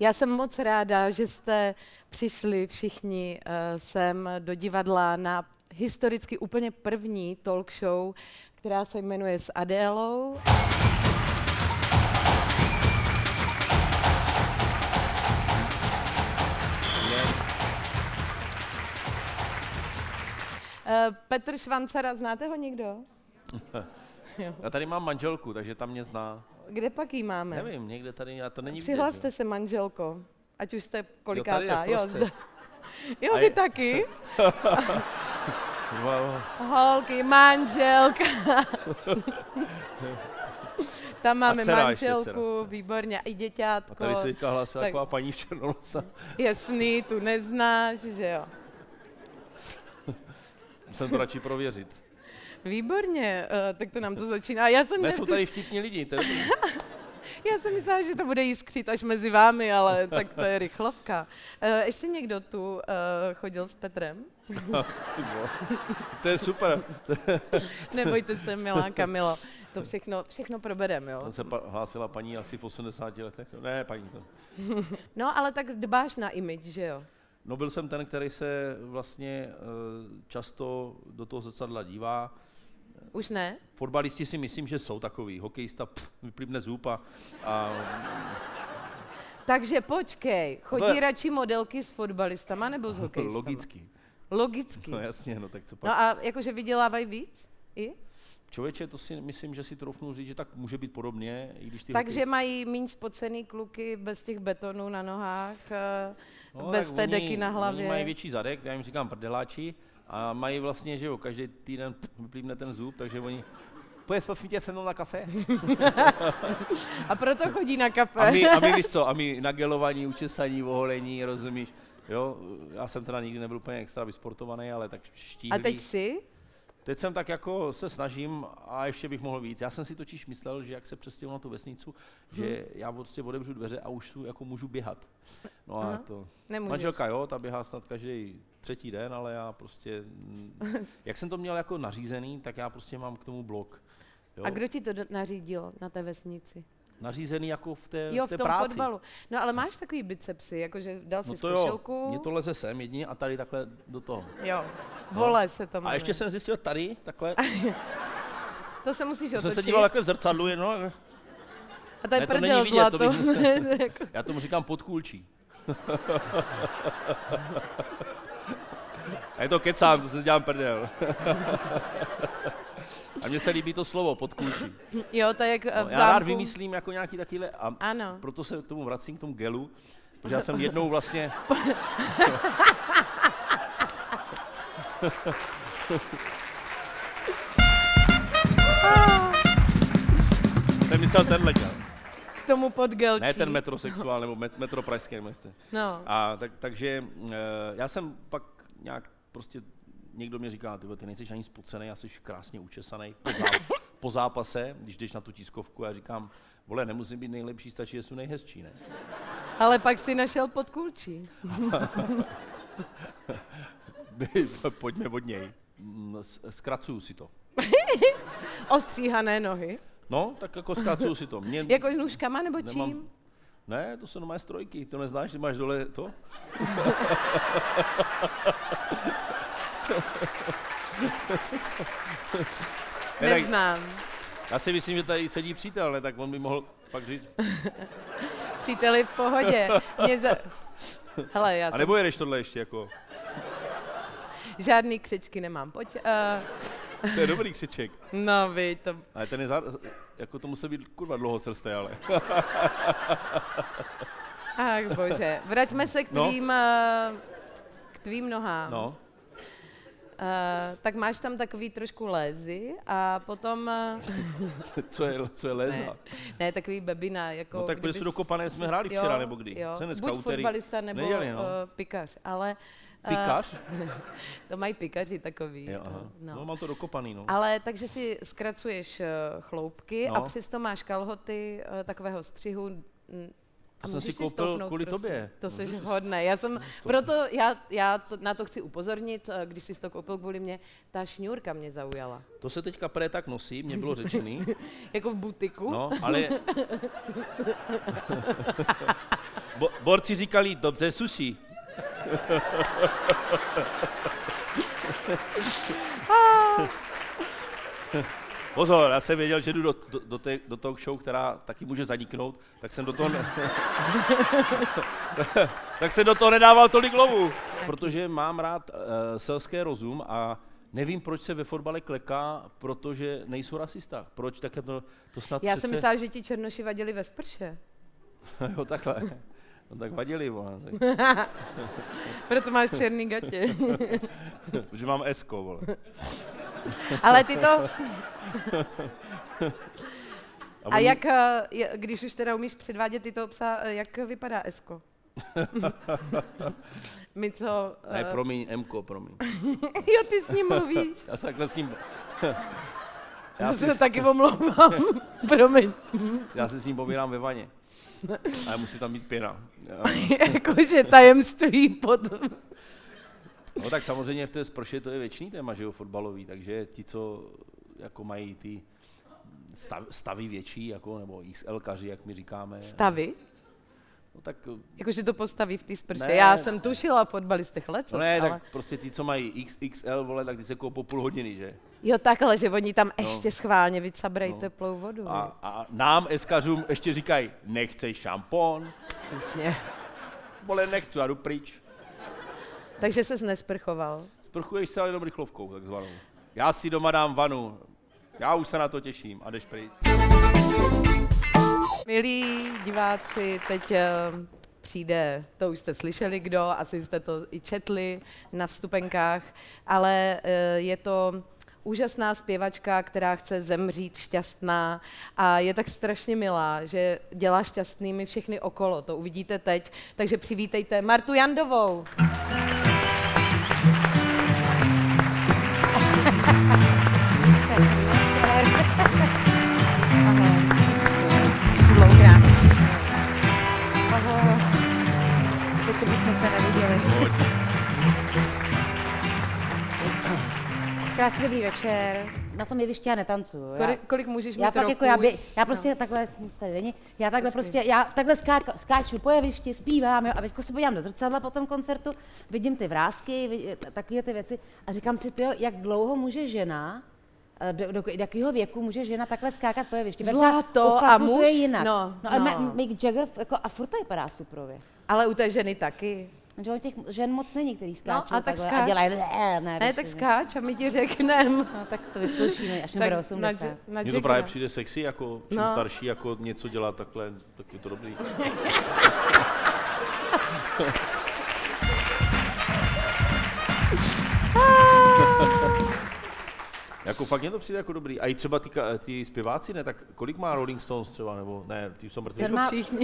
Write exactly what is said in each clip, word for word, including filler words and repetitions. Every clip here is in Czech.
Já jsem moc ráda, že jste přišli všichni uh, sem do divadla na historicky úplně první talk show, která se jmenuje S Adélou. Uh, Petr Švancara, znáte ho někdo? Já tady mám manželku, takže tam mě zná. Kde pak jí máme? Nevím, někde tady, já to není Přihlaste vidět, se, manželko, ať už jste kolikátá. Jo, jo, zda... jo vy je... taky? Wow. Holky, manželka. Tam máme dcera, manželku, ještě dcera. Výborně, i děťátko. A tady se teďka hlásila tak... taková paní v černolose. Jasný, tu neznáš, že jo. Musím to radši prověřit. Výborně, uh, tak to nám to začíná. Já jsem ne, jsou tady vtipní lidi. To je Já jsem myslela, že to bude jiskřit až mezi vámi, ale tak to je rychlovka. Uh, ještě někdo tu uh, chodil s Petrem? To je super. Nebojte se, milá Kamilo. To všechno, všechno probereme, jo? On se pa- hlásila paní asi v osmdesáti letech. Ne, paní to. No, ale tak dbáš na image, že jo? No, byl jsem ten, který se vlastně uh, často do toho zrcadla dívá. Už ne? Fotbalisti si myslím, že jsou takový. Hokejista pff, vyplivne zub a... a... Takže počkej, chodí je... radši modelky s fotbalistama nebo s hokejistama? Logicky. Logicky. No jasně, no tak co pak. No a jakože vydělávají víc? I? Člověče, to si myslím, že si troufnu říct, že tak může být podobně, i když ty Takže hokejist... mají míň spocený kluky bez těch betonů na nohách, no, bez té deky na hlavě. Oni mají větší zadek, já jim říkám prdeláči, a mají vlastně, že jo, každý týden vyplivne ten zub, takže oni... Pojď prosím tě se mnou na kafe. A proto chodí na kafe. A my, a my víš co, a my nagelovaní, učesaní, oholení, rozumíš? Jo, já jsem teda nikdy nebyl úplně extra vysportovaný, ale tak štíhlý. A teď jsi? Teď jsem tak jako se snažím a ještě bych mohl víc. Já jsem si totiž myslel, že jak se přestěhuji na tu vesnicu, hmm. že já prostě otevřu dveře a už tu jako můžu běhat. No a to... Nemůžeš. Manželka jo, ta běhá snad každý třetí den, ale já prostě... Jak jsem to měl jako nařízený, tak já prostě mám k tomu blok. Jo? A kdo ti to nařídil na té vesnici? Nařízený jako v té, jo, v té v tom práci. fotbalu. No ale máš takový bicepsy, jakože dal no si to zkušelku. Jo, mě to leze sem jedině a tady takhle do toho. Jo, vole no. se to jmenuje. A ještě jsem zjistil tady, takhle. To se musíš otočit. To se díval takhle v zrcadlu, no. A to je ne, prdel to vidět, zlato. to musel, já tomu říkám podkůlčí. A je to kecám, to se dělám prdel. A mně se líbí to slovo, podkůlčí. Jo, to je jak no, v já zámku. rád vymyslím jako nějaký takovýhle, a ano. Proto se k tomu vracím, k tomu gelu, protože já jsem jednou vlastně... jsem myslel tenhle gel. K tomu podgelčí. Ne ten metrosexuál, nebo met, metro pražský. No. A tak, takže uh, já jsem pak nějak prostě, někdo mi říká, ty, ty nejsi ani spocenej, já jsi krásně učesaný po, zá, po zápase, když jdeš na tu tiskovku, já říkám, vole, nemusím být nejlepší, stačí, že jsou nejhezčí, ne? Ale pak si našel podkůlčí. Pojďme od něj. Zkracuju si to. Ostříhané nohy. No, tak jako zkracuju si to. Mě, jako s nůžkama nebo nemám, čím? Ne, to jsou normální strojky, to neznáš, že máš dole to? Neznám. Já si myslím, že tady sedí přítel, ne? Tak on by mohl pak říct. Příteli v pohodě. Mě za... Hele, já A nebo jedeš tohle ještě jako? Žádný křečky nemám, pojď. Uh... To je dobrý křeček. No, vy to... Ale ten je za... jako to musí být kurva dlouhocrsté, ale. Ach bože, vraťme se k tvým, no. k tvým nohám. No. Uh, tak máš tam takový trošku lézy a potom... Uh... co, je, co je léza? Ne, ne takový bebina. Jako no tak byli jsou dokopané, jsme hráli včera, jo, nebo kdy? Jo. Co je dneska, buď úterý? fotbalista, nebo Neděli, no. uh, pikař, ale... Uh, Pikař? To mají pikaři takový. Jo, aha. No. no mám to dokopaný, no. Ale takže si zkracuješ uh, chloupky no. a přesto máš kalhoty uh, takového střihu, m, To jsem si koupil kvůli prosím. tobě. To jsi Můžu si- hodnej. Já jsem, můžu si proto já, já to, na to chci upozornit, eh, když jsi to koupil kvůli mě, ta šňůrka mě zaujala. To se teďka pré tak nosí, mě bylo řečený. Jako v butiku. No, ale... Bo, borci říkali, dobře, suší. Pozor, já jsem věděl, že jdu do, do, do, té, do toho show, která taky může zaniknout, tak jsem do toho, ne... tak jsem do toho nedával tolik lovu, protože mám rád uh, selský rozum a nevím, proč se ve fotbale kleká, protože nejsou rasista. Proč? Tak to, to snad Já přece... jsem myslela, že ti černoši vadili ve sprše. Jo, takhle. No tak vadili, vole. Proto máš černý gatě. Protože mám esko, vole. Ale ty to... A oni- jak, eh, je- když už teda umíš předvádět tyto psa, eh, jak vypadá esko? My co... Ne, eh, promiň, Mko, promiň. Jo, ty s ním mluvíš. Já se takhle s ním... Já Já se si, taky omlouvám. Promiň. já si s ním pobírám ve vaně. Ale musí tam být pěna. Jakože tajemství pod... No tak samozřejmě v té sprše to je věčný téma, že jo, fotbalový, takže ti, co jako mají ty stav, stavy větší, jako, nebo XLkaři, jak my říkáme. Stavy? No tak, Jakože to postaví v té sprše. Ne. Já jsem tušila o fotbalistech lecos, no ne, ale... tak prostě ti, co mají X X L, vole, tak ty se koupou půl hodiny, že? Jo, takhle, že oni tam No. ještě schválně vycabrají No. teplou vodu. A, a nám, eskařům, ještě říkají, nechceš šampon? Jasně. Vole, nechci, já jdu pryč. Takže ses nesprchoval. Sprchuješ se ale jenom rychlovkou, takzvanou. Já si doma dám vanu, já už se na to těším a jdeš pryč. Milí diváci, teď eh, přijde, to už jste slyšeli kdo, asi jste to i četli na vstupenkách, ale eh, je to úžasná zpěvačka, která chce zemřít šťastná a je tak strašně milá, že dělá šťastnými všechny okolo, to uvidíte teď, takže přivítejte Martu Jandovou. Dlouhokrát. Ahoj. Pokud bychom se neviděli. Krásný dobrý večer. Na tom jevišti já netancuju. Já, Kolik, kolik můžeš mít já fakt roku? jako, já, bě, já prostě no. takhle, nic tady není, já takhle Počkej. prostě, já takhle skáka, skáču po jevišti, zpívám, jo, a teďko se podívám do zrcadla po tom koncertu, vidím ty vrásky, vid, takové ty věci a říkám si, tyjo, jak dlouho může žena, do, do, do jakého věku může žena takhle skákat po jevišti? Protože Zlato u a chlapů muž? to je jinak. No, no, ale no. Ma- Mick Jagger jako, a furt to vypadá suprově. Ale u té ženy taky. Že těch žen moc není, který skáčou No, a tak takhle skáč. a dělají ne, Ne, prostě, tak skáč a my ti řekneme. No, tak to vyzkoušíme, až mi bude na, osmdesát. na Mně to Jaggera. právě přijde sexy, jako čím No. starší, jako něco dělat takhle, tak je to dobrý. Jako fakt mě to přijde jako dobrý. A i třeba ty, ka- ty zpěváci, ne, tak kolik má Rolling Stones třeba, nebo ne, ty jsou mrtví. Ten má- Všichni.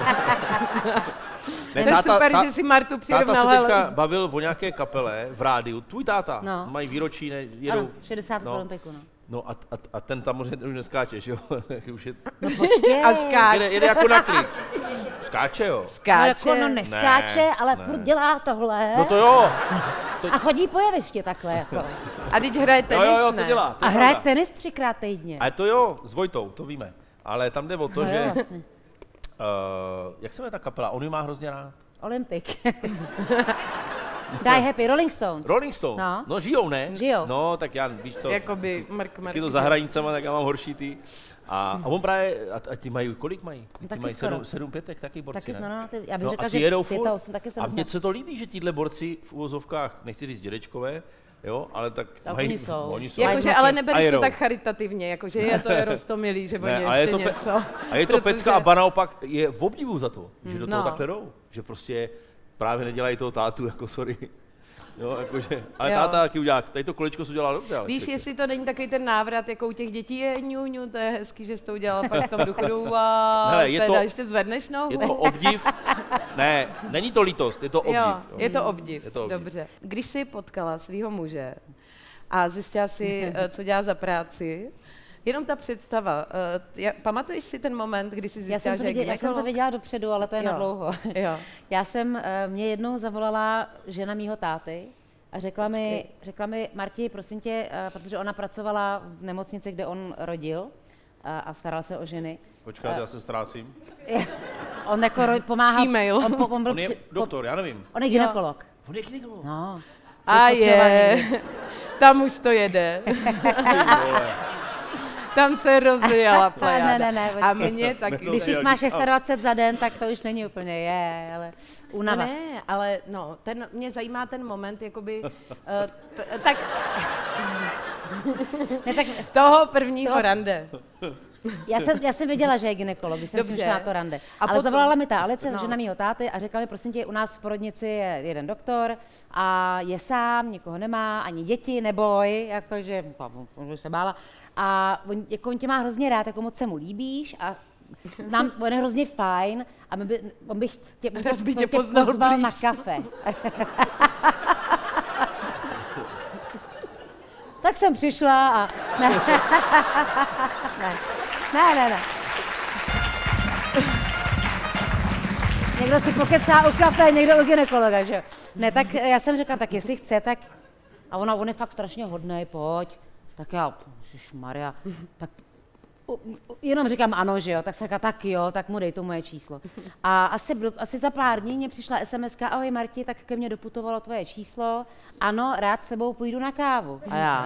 Ne, To je super, že si Martu táta se přirovnala. teďka ale- bavil o nějaké kapele v rádiu, tvůj táta, No. mají výročí, ne, jedou. Ano, šedesát no. Olympiku, no. No a, a, a ten tam možná už neskáče, že jo? Už je, A skáč. jede, jede jako na klid. Skáče, jo. No, Skáče. jako, no neskáče, Ne, ale ne. furt dělá tohle. No to jo. A chodí po jevišti takhle, jako. A teď hraje Jo, tenis, jo, jo, to ne? dělá. To A je hraje pravda. tenis třikrát týdně. Ale to jo, s Vojtou, to víme. Ale tam jde o to, No že... jo, vlastně. Uh, jak se jmenuje ta kapela? On ji má hrozně rád. Olympik. Die Happy, Rolling Stones. Rolling Stones. No. no žijou, ne? Žijou. No, tak já, víš co, Jakoby Mark jak Mark. je to za hranicama, tak já mám horší ty. A, a on právě, a, a ty mají, kolik mají? Ty Taky mají skoro. sedm, sedm pětek, taky borci, Taky, ne? no, no, ty, já bych No řekla, a ty že jedou pět furt. a osm, taky jsem A mně se to líbí, že tíhle borci v uvozovkách, nechci říct dědečkové, jo, ale tak Tak mají, oni jsou. Oni jsou. Mají Jakože, bloky. ale A nebereš to jedou. tak charitativně, jakože je to je rostomilý, že oni Ne, a je ještě to pe- něco. A je to Protože- pecka a ba naopak je v obdivu za to, že do toho No. takhle jdou. Že prostě právě nedělají toho tátu, jako sorry. Jo, jakože, ale Jo. táta taky udělá, tady to kolečko se udělá dobře. Ale Víš, člověče. jestli to není takový ten návrat, jako u těch dětí je ňu, ňu, to je hezký, že jsi to udělala pak v tom duchu, a Hele, je teda to- ještě zvedneš nohu. Je to obdiv, ne, není to lítost, je to obdiv. Jo, jo. je to obdiv, Je to obdiv. dobře. Když jsi potkala svého muže a zjistila si, eh, co dělá za práci, Jenom ta představa. Uh, já, pamatuješ si ten moment, kdy jsi zjistila, já jsem, to že je viděla, já jsem to viděla dopředu, ale to je jo. na dlouho. Jo. Já jsem, uh, mě jednou zavolala žena mýho táty a řekla mi, řekla mi, Marti, prosím tě, uh, protože ona pracovala v nemocnici, kde on rodil uh, a staral se o ženy. Počkat, uh, já se ztrácím. On jako ro, pomáhal. Gmail. On, po, on, byl On je při, doktor, já nevím. On je gynekolog. On je gynekolog. No. A je, tam už to jede. Tam se rozjela plejáda. Ne, ne, ne, a mě taky. Když jich máš dvacet šest za den, tak to už není úplně je, ale únava. No ne, ale no, ten, mě zajímá ten moment, jakoby, uh, t, tak, ne, tak toho prvního to, rande. Já jsem, já jsem věděla, že je gynekolog, když jsem Dobře. si šla na to rande. A Ale potom, zavolala mi ta Alice, no. žena mýho táty, a řekla mi, prosím tě, u nás v porodnici je jeden doktor a je sám, nikoho nemá, ani děti, neboj, jakože, už se bála. A on, jako on tě má hrozně rád, jako moc se mu líbíš a nám, on je hrozně fajn a my by, on bych tě, on tě, Rád by on tě tě poznal pozval blíž. na kafe. Tak jsem přišla a... Ne, ne, ne, ne. ne. Někdo si pokecá u kafe, někdo u gynekologa, že jo? Ne, tak já jsem řekla, tak jestli chce, tak... A ona, on je fakt strašně hodnej, pojď. Tak já, ježišmarja, tak... Jenom říkám ano, že jo, tak jsem říkala, tak jo, tak mu dej to moje číslo. A asi, asi za pár dní mě přišla es em eska, ahoj Marti, tak ke mně doputovalo tvoje číslo, ano, rád s tebou půjdu na kávu. A já.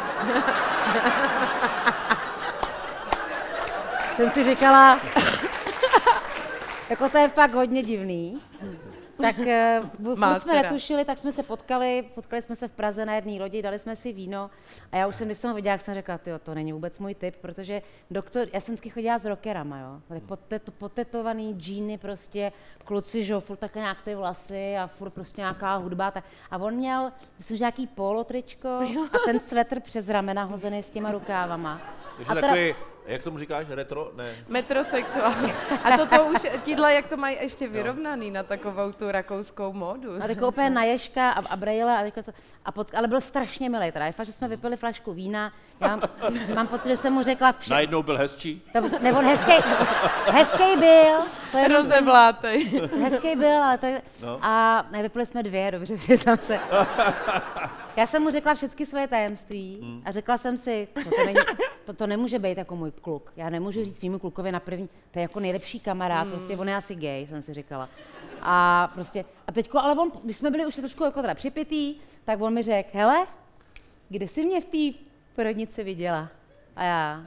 Jsem si říkala, jako to je fakt hodně divný. Tak uh, jsme netušili, tak jsme se potkali, potkali jsme se v Praze na jedné lodi, dali jsme si víno a já už jsem, když jsem ho viděla, jak jsem řekla, tyjo, to není vůbec můj typ, protože doktor, já jsem vždycky chodila s rockerama, jo, tady potet, potetovaný džíny prostě, kluci, že jo, furt takhle nějak ty vlasy a furt prostě nějaká hudba, tak, a on měl, myslím, že nějaký polotričko a ten svetr přes ramena hozený s těma rukávama. Takže a teda, takový, jak tomu říkáš, retro? Ne. Metrosexuální. A toto už, tíhle, jak to mají ještě vyrovnaný na takovou tu rakouskou módu. A takovou úplně na ježka a, a brejle, a jako, a pod, ale byl strašně milý. Teda je fakt, že jsme vypili flašku vína. Já mám, mám pocit, že jsem mu řekla vše. Najednou byl hezčí? To, nebo hezký, hezký byl. To je rozevlátej. Hezký byl, ale to je, no. A ne, vypili jsme dvě, dobře, přiznám se. Já jsem mu řekla všechny svoje tajemství hmm. a řekla jsem si, to, to, není, to, to nemůže být jako můj kluk. Já nemůžu říct svýmu klukovi na první, to je jako nejlepší kamarád, hmm. prostě on je asi gay, jsem si říkala. A prostě, a teďko, ale on, když jsme byli už trošku jako teda připitý, tak on mi řekl, hele, kde jsi mě v té porodnici viděla? A já,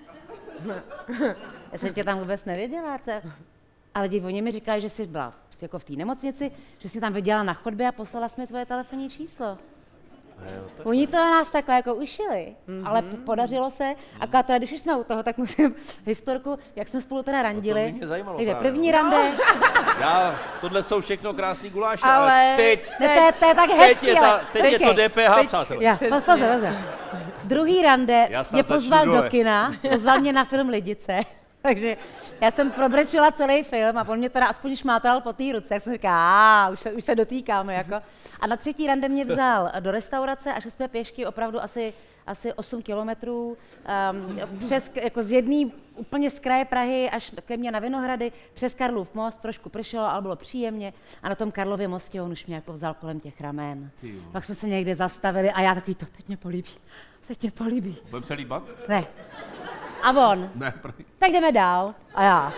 já jsem tě tam vůbec neviděla, co? Ale oni mi říkali, že jsi byla jako v té nemocnici, že jsi tam viděla na chodbě a poslala jsi mi tvoje telefonní číslo. Oni to nás takhle jako ušili, mm-hmm. ale podařilo se. A teda, když už jsme u toho, tak musím historku, jak jsme spolu teda randili. No to mě zajímalo. Takže právě, první no. rande. Já, tohle jsou všechno krásný guláše, ale, ale teď, ne, to, je, to je tak hezký, teď je, ta, teď je to teď, D P H, přátelé. Já, pozor, pozor. Druhý rande mě pozval do kina, pozval mě na film Lidice. Takže já jsem probrečila celý film a on mě teda aspoň šmátral po té ruce, jak jsem říkala, už se, už se dotýkáme jako. A na třetí rande mě vzal do restaurace a šli jsme pěšky opravdu asi, asi osm kilometrů, um, přes, jako z jedné úplně z kraje Prahy až ke mně na Vinohrady, přes Karlův most, trošku pršelo, ale bylo příjemně a na tom Karlově mostě on už mě jako vzal kolem těch ramen. Pak jsme se někde zastavili a já takový to, teď mě políbí, teď mě políbí. Budeme se líbat? Ne. A on, ne, první. Tak jdeme dál. A já.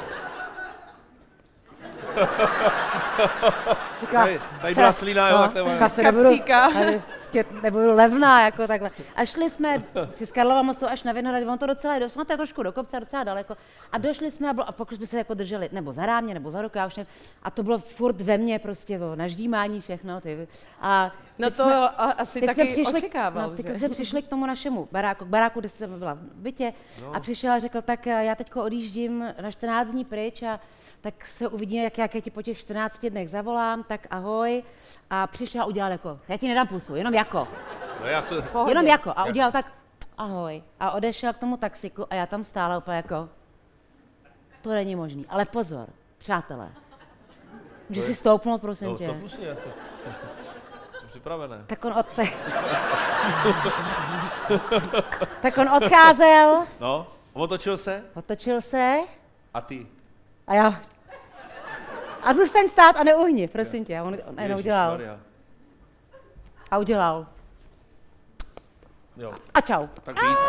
Říká, tady, tady byla slína, jo, takhle. No, nebudu, nebudu levná, jako takhle. A šli jsme z Karlova mostu až na Vinohrady, on to docela je, no to je trošku do kopce, docela daleko. A došli jsme a, bylo, a pokud jsme se jako drželi, nebo za rámě, nebo za ruku, já už ne, a to bylo furt ve mně prostě, to, na ždímání všechno. Ty. A no to jsme, asi taky přišli, očekával, no, že? Takže přišli k tomu našemu baráku, k baráku, kde jsem byla v bytě, no. A přišel a řekl, tak já teďko odjíždím na čtrnáct dní pryč a tak se uvidíme, jak, jak já ti po těch čtrnácti dnech zavolám, tak ahoj. A přišel a udělal jako, já ti nedám pusu, jenom jako. No já se... Jenom jako. A udělal tak, ahoj. A odešel k tomu taxiku a já tam stála úplně jako, to není možný. Ale pozor, přátelé, můžeš si stoupnout, prosím no, tě. Stoupnu si, já se... připravené. Tak on od... tak on odcházel. No, otočil se. Otočil se. A ty? A já... A zůstaň stát a neuhni, prosím tě. On, on jenom udělal. Maria. A udělal. Jo. A čau. Tak víc.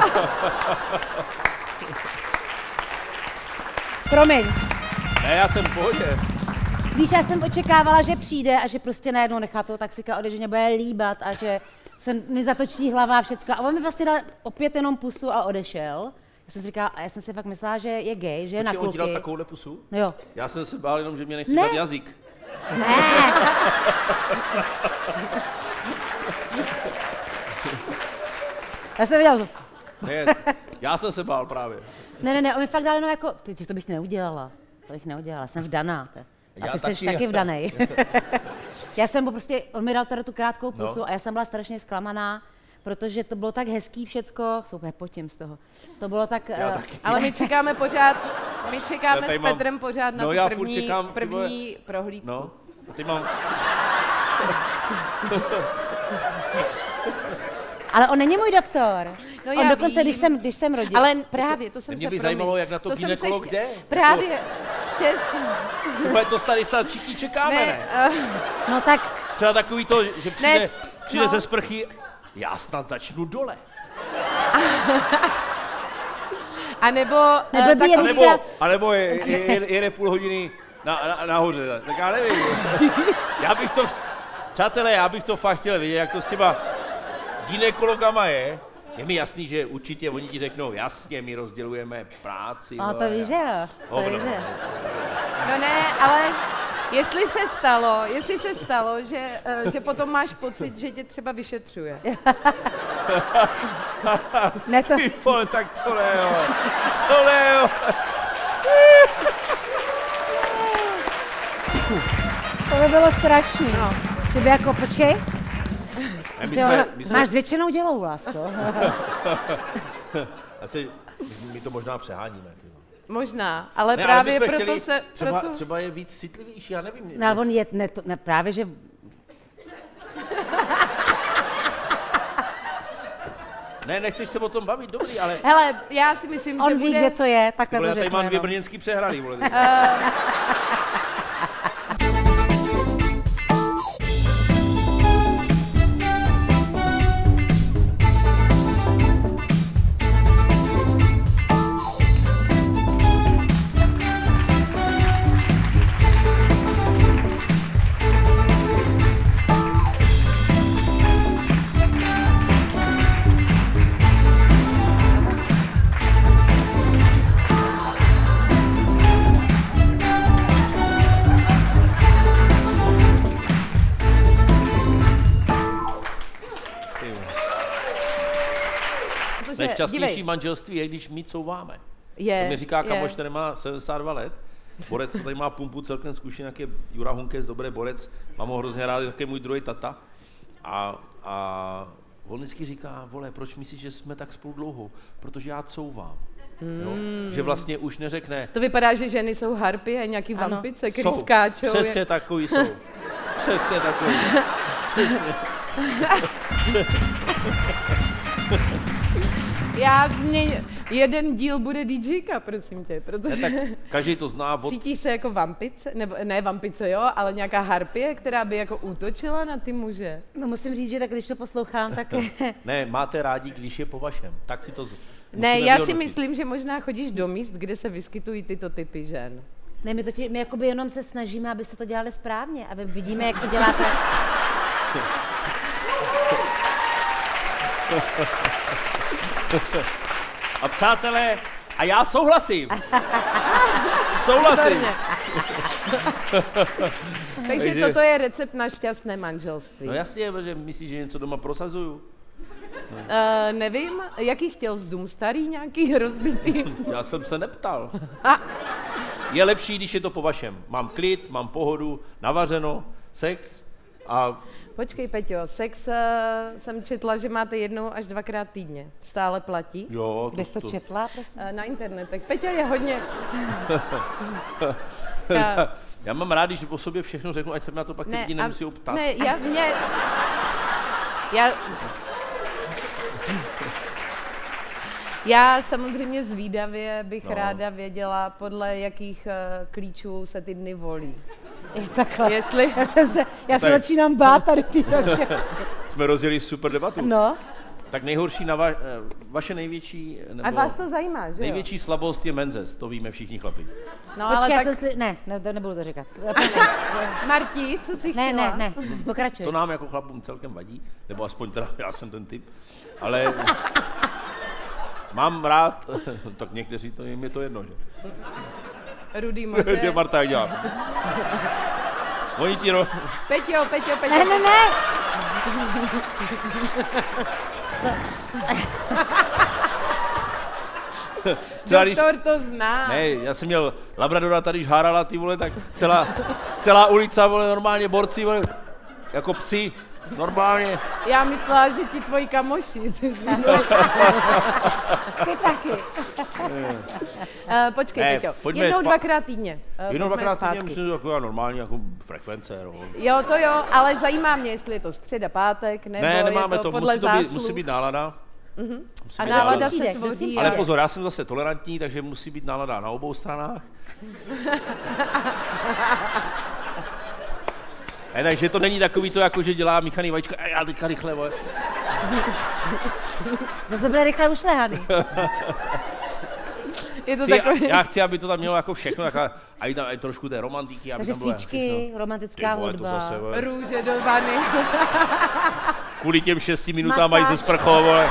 Promiň. Ne, já jsem v pohodě. Víš, já jsem očekávala, že přijde a že prostě najednou nechá toho taxika odejít, že mě bude líbat a že se mi zatočí hlava a všecko. A on mi vlastně dal opět jenom pusu a odešel. Já jsem si říkala, a já jsem si fakt myslela, že je gay, že je Počkej, na kluky. on ti dal takovouhle pusu? No jo. Já jsem se bál jenom, že mě nechci Ne. dát jazyk. Ne. Já jsem viděla, Ne, já jsem se bál právě. ne, ne, ne, on mi fakt dal jenom jako, ty, to bych neudělala. To bych neudělala, jsem vdaná. A Já ty taky, jsi taky já- vdanej. Já jsem prostě, on mi dal tady tu krátkou pusu No. a já jsem byla strašně zklamaná, protože to bylo tak hezký všecko, super, potím z toho. To bylo tak... Já eh, taky. Ale my čekáme pořád, my Já čekáme tady s mám- Petrem pořád na No, tu já furt první, čekám, ty vole- první prohlídku. No, a ty mám... Ale on není můj doktor. No, On já dokonce, vím. když jsem, když jsem rodila. Ale právě, to jsem Mě se by promiň, zajímalo, jak na to jsem se gynekolog chtě- jde. Právě, přesně. Tohle to tady snad všichni čekáme, Ne, ne? eh, No tak, Třeba takový to, že přijde, Ne, přijde no. ze sprchy, já snad začnu dole. a nebo, Nebyl eh, by tak, jen- A Když nebo, se- a nebo je, je, je, jede půl hodiny na, na, nahoře, tak já nevím. Já bych to, přátelé, já bych to fakt chtěl vidět, jak to s těma gynekologama je. Je mi jasný, že určitě oni ti řeknou, jasně, my rozdělujeme práci. no to vole, víš, že jo. To Hovno. víš, že jo. no ne, ale jestli se stalo, jestli se stalo, že, eh, že potom máš pocit, že tě třeba vyšetřuje. Ne, to, Ty vole, tak to ne, jo. To ne, jo. to by bylo strašný. No. Že by jako, počkej, Ne, my ty jsme, jo, my jsme, máš zvětšenou dělou, lásko. asi, my to možná přeháníme. Ty. vole. Možná, ale Ne, právě ale my jsme proto chtěli, se... třeba, proto... třeba je víc citlivější, já nevím. No, ale on je, ne, to, ne, právě, že Ne, nechceš se o tom bavit, dobrý, ale Hele, já si myslím, že on ví, bude... kde co je, takhle vole, to já tady řeknu mám dvě jenom. brněnský přehraný, vole. Ty vole. Protože, Nejšťastnější dívej, manželství je, když my couváme. je, To mi říká je. kamoš, který má sedmdesát dva let. Borec, co tady má pumpu celkem zkušený, jak je Jura Hunkes, dobrý borec. Mám ho hrozně rád, je také můj druhý tata. A, a on vždycky říká, vole, proč myslíš, že jsme tak spolu dlouho? Protože já couvám. Jo? Že vlastně už neřekne, To vypadá, že ženy jsou harpy a nějaký Ano. vampice, který jsou, skáčou. přesně takový jsou. Přesně takový. Přesně. Já mě, jeden díl bude DJka, prosím tě, protože Ne, tak každý to zná od... cítíš se jako vampice, nebo ne vampice, jo, ale nějaká harpie, která by jako útočila na ty muže. No musím říct, že tak když to poslouchám, tak Ne, máte rádi, když je po vašem. Tak si to z- Ne, musíme já si vyhodnotit. myslím, že možná chodíš do míst, kde se vyskytují tyto typy žen. ne, my, totiž, my jakoby jenom se snažíme, abyste to dělali správně, aby vidíme, jak to děláte. A přátelé, a já souhlasím. Souhlasím. Takže Takže- toto je recept na šťastné manželství. No jasně, že myslíš, že něco doma prosazuju? Uh, nevím, jaký chtěl z dům, starý nějaký rozbitý? Já jsem se neptal. A, Je lepší, když je to po vašem. Mám klid, mám pohodu, navařeno, sex, A Počkej, Peťo, sex uh, jsem četla, že máte jednou až dvakrát týdně. Stále platí? jo, Kde jsi to četla, prosím? Uh, na internetech. Peťo je hodně... Já- Já mám rád, když o sobě všechno řeknu, ať se na to pak ty lidi a- nemusí ptát. Ne, já mě... Já... Já samozřejmě zvídavě bych No. no. ráda věděla, podle jakých uh, klíčů se ty dny volí. Je takhle. Jestli... Já, jsem se, já se Tak. začínám bát tady ty, takže... Jsme rozjeli super debatu. No, Tak nejhorší na va, eh, vaše největší, nebo A vás to zajímá, že jo? největší slabost je menzes, to víme všichni chlapi. No počkej, ale já tak... jsem si... Ne, ne, to nebudu to říkat. Marti, co jsi Ne, chtěla? ne, ne, pokračuj. To nám jako chlapům celkem vadí, nebo aspoň teda já jsem ten typ, ale mám rád, tak někteří, to jim je to jedno, že? Rudý Že moře. Marta jak dělá. Oni ti ro... Peťo, Peťo, Peťo. Ne, ne, ne. Třeba když, Doktor to zná. ne, já jsem měl Labradora tady, když hárala ty vole, tak celá, celá ulica, vole, normálně borci, vole, jako psi, normálně. Já myslela, že ti tvoji kamoši. Ty jsi... Ty taky. uh, počkej, Ne, Peťo. pojďme Jednou, spa- dvakrát týdně. Uh, Jenom pojďme dvakrát týdně zpátky. myslím, že to taková normální jako frekvence. No. Jo, to jo, ale zajímá mě, jestli je to středa, pátek, nebo Ne, nemáme je to, to, podle musí, to být, zásluh. musí být nálada. Musí A být nálada nálada. se Přijde, tvoří... kdo s Ale tím pozor, já jsem zase tolerantní, takže musí být nálada na obou stranách. Ne, takže to není takový to, jako že dělá míchaný vajíčka, a já teďka rychle, vole. Zase to bude rychle ušlehaný. Je to Chci, takový... já chci, aby to tam mělo jako všechno, taková, a i tam i trošku té romantiky, aby Takže tam bylo svíčky, všechno. Ty romantická vole, to hudba. zase, vole. Růže do vany. Kvůli těm šesti minutám mají ze Masáž. sprchou, vole.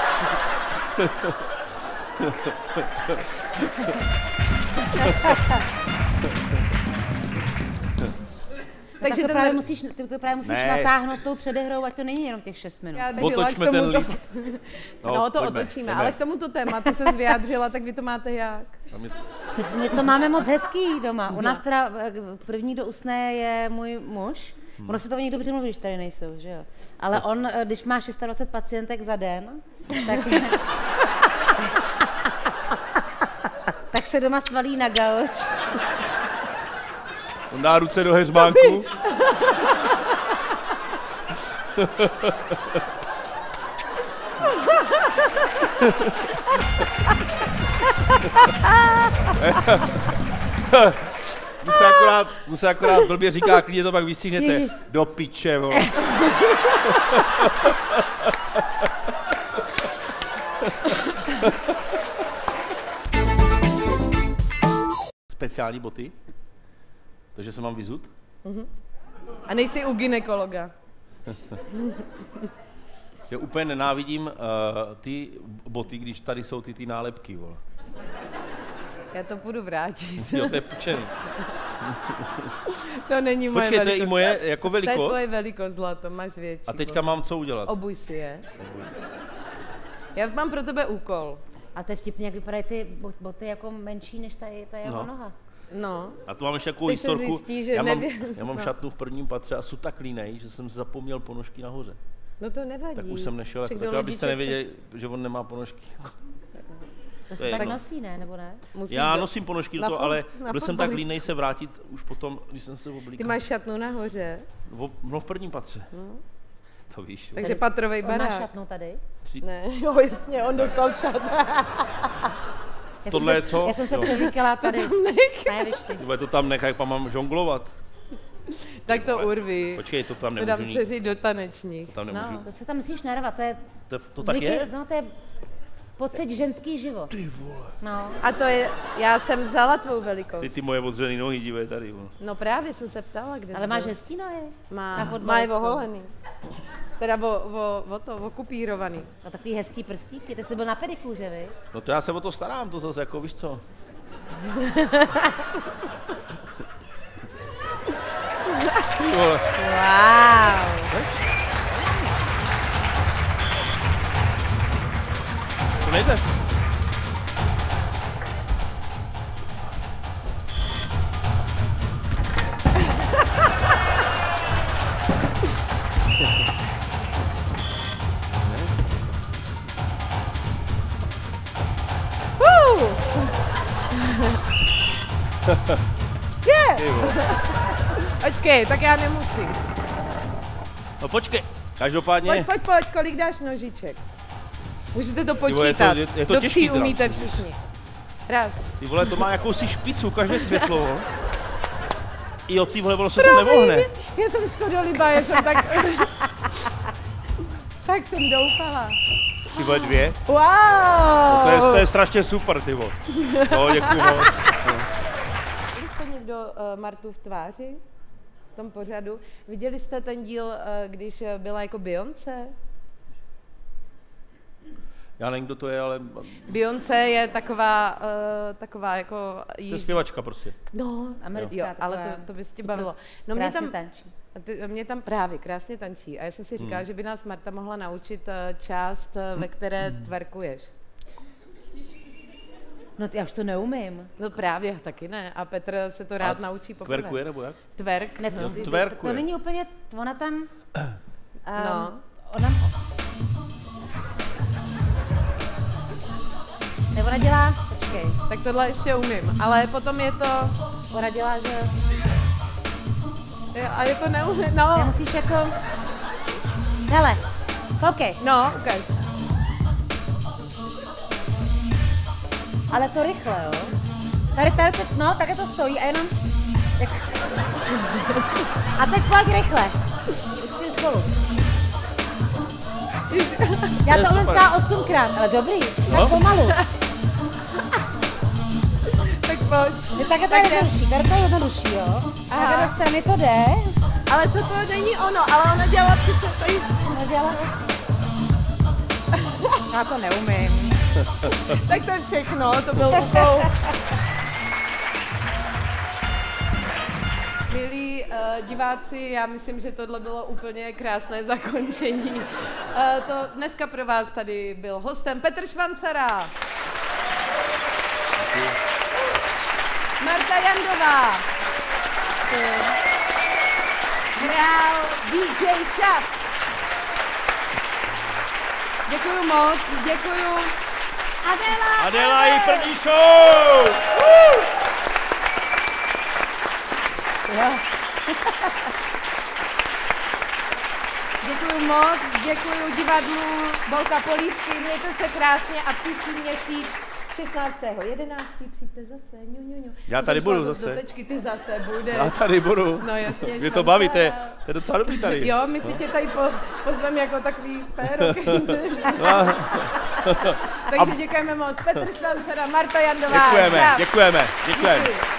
Takže tak to ten právě r- musíš, ty to právě musíš Ne. natáhnout tou předehrou, ať to není jenom těch šest minut. Já bych Otočme jela k ten tomuto- list. No, to pojďme, otočíme, jdeme. ale k tomuto tématu se vyjádřila, tak vy to máte jak? Tam je- My, my to máme moc hezký doma. U nás teda eh, první, kdo usne, je můj muž. Hmm. Ono se to o nich dobře mluví, když tady nejsou, že jo? Ale on, eh, když má dvacet šest pacientek za den, tak, tak se doma svalí na gauč. On dá ruce do heřmánku. Mu se akorát, mu se akorát blbě říká, klidně to pak vystříhnete. Do piče, vole. Speciální boty, takže se mám vyzut. A nejsi u gynekologa. Že úplně nenávidím uh, ty boty, když tady jsou ty, ty nálepky, vole. Já to půjdu vrátit. Jo, to je pučený. To není moje Počkej, to je velikost. i moje jako To je velikost. tvoje velikost, zlato, máš větší. A teďka mám co udělat? Obuj si je. Já mám pro tebe úkol. A to je vtipně, jak vypadají ty bot- boty jako menší než ta, ta jeho No. noha. No. A tu mám ještě takovou Teď se historku. zjistí, že já, mám, nevím. já mám No. šatnu v prvním patře a jsou tak línej, že jsem zapomněl ponožky nahoře. No to nevadí. Tak už jsem nešel, jako, Však tak do abyste lodiček se- nevěděli, že on nemá ponožky. To je se tak jedno. nosí, ne? Nebo ne? Musíš Já do- nosím ponožky do na toho, fot- ale na byl jsem tak fotbalistku. línej se vrátit už potom, když jsem se Ty oblíkal. máš šatnu nahoře, V, no v prvním patře. To víš. takže patrovej On má barák. šatnu tady. Tři, Ne, jo, jasně, on dostal šat. Já Tohle jsem je se, co? Já jsem se Jo. přeříkala tady. Ne, víš ty. ty vole, to tam nechaj, pak mám žonglovat. Tak to vole. urvi. Počkej, to tam To nemůžu dám mít. dceři do tanečních. Tam nemůžu. No, to se tam musíš narvat, to je To, to tak zvyky- je? No, to je pocit ženský život. Ty vole. No. A to je, já jsem vzala tvou velikost. Ty ty moje odřený nohy, dívej tady. Vole. No právě jsem se ptala, kde Ale jsi máš byl. hezký nohy. Má, na má je fotbalistku. oholený. Teda o, o, o to, okupírovaný. A takový hezký prstíky. Ty jsi byl na pedikůře, vy? No to já se o to starám, to zase jako, víš co? Ty vole. Wow. To nejde. Je! Ty vole. Počkej, tak já nemusím. No počkej, každopádně... Pojď, pojď, pojď, kolik dáš nožiček? Můžete to vole, je to- počítat. je- je to Do těžký tří teda. umíte všichni. Raz. Ty vole, to má jakousi špicu, každé světlo, vole. Jo, ty vole, ono se to nemohne. Já jsem škodolibá, já jsem tak... tak jsem doufala. Ty vole, dvě. Wow! To je, to je strašně super, ty vole. No, děkuji moc. Viděli jste někdo uh, Martu v tváři? V tom pořadu? Viděli jste ten díl, uh, když uh, byla jako Beyoncé? Já nevím, kdo to je, ale Beyoncé je taková, uh, taková jako... to je jíž- zpěvačka prostě. No, Americká jo, ale taková to, to by se tě super, bavilo. No mě krásně tam, tančí. a ty, mě tam právě krásně tančí a já jsem si říkala, že by nás Marta mohla naučit uh, část, uh, ve které twerkuješ. No já už to neumím. No právě, taky ne. A Petr se to rád A naučí poprvé. Twerkuje nebo jak? Twerk. Ne, to, Jo, to, to, twerkuje. to není úplně, ona tam... Um, No. Ona... Ne, ona dělá, počkej, Tak tohle ještě umím, ale potom je to... ona dělá, že... A je to neumím, Ty no. musíš jako... Hele, koukej, No, ukaž. ale to rychle, jo? Tady, tady, teď, no, takhle to stojí a jenom... Jak... A teď pojď rychle. Ještě spolu. Já To je to umím super. třeba osmkrát, ale dobrý, tak No. pomalu. Tak pojď. Je takhle to je jednodušší, tady to je jednodušší, jo? A Aha. na strany to jde. Ale to, to není ono, ale ona dělá přece tady... Nedělá. Já to neumím. Tak to je všechno, to byl úkol. Milí uh, diváci, já myslím, že tohle bylo úplně krásné zakončení. Uh, to dneska pro vás tady byl hostem Petr Švancara. Marta Jandová. Hrál dý džej Čap. Děkuju moc, děkuju. Adela. Adela i první show! Děkuju moc, děkuju divadlu Bolka Polívky, mějte se krásně a příští měsíc šestnáctého jedenáctého přijďte zase, ňu, ňu, ňu. Já To tady jsem šla budu do- zase. Do tečky, ty zase budeš. Já tady budu. No jasně. Mě to šanca. baví, to je, to je docela dobrý tady. Jo, my si tě tady po, pozveme jako takový pérok. Takže děkujeme moc. Petr Švancara, Marta Jandová. Děkujeme, Čap. děkujeme, děkujeme. Díky.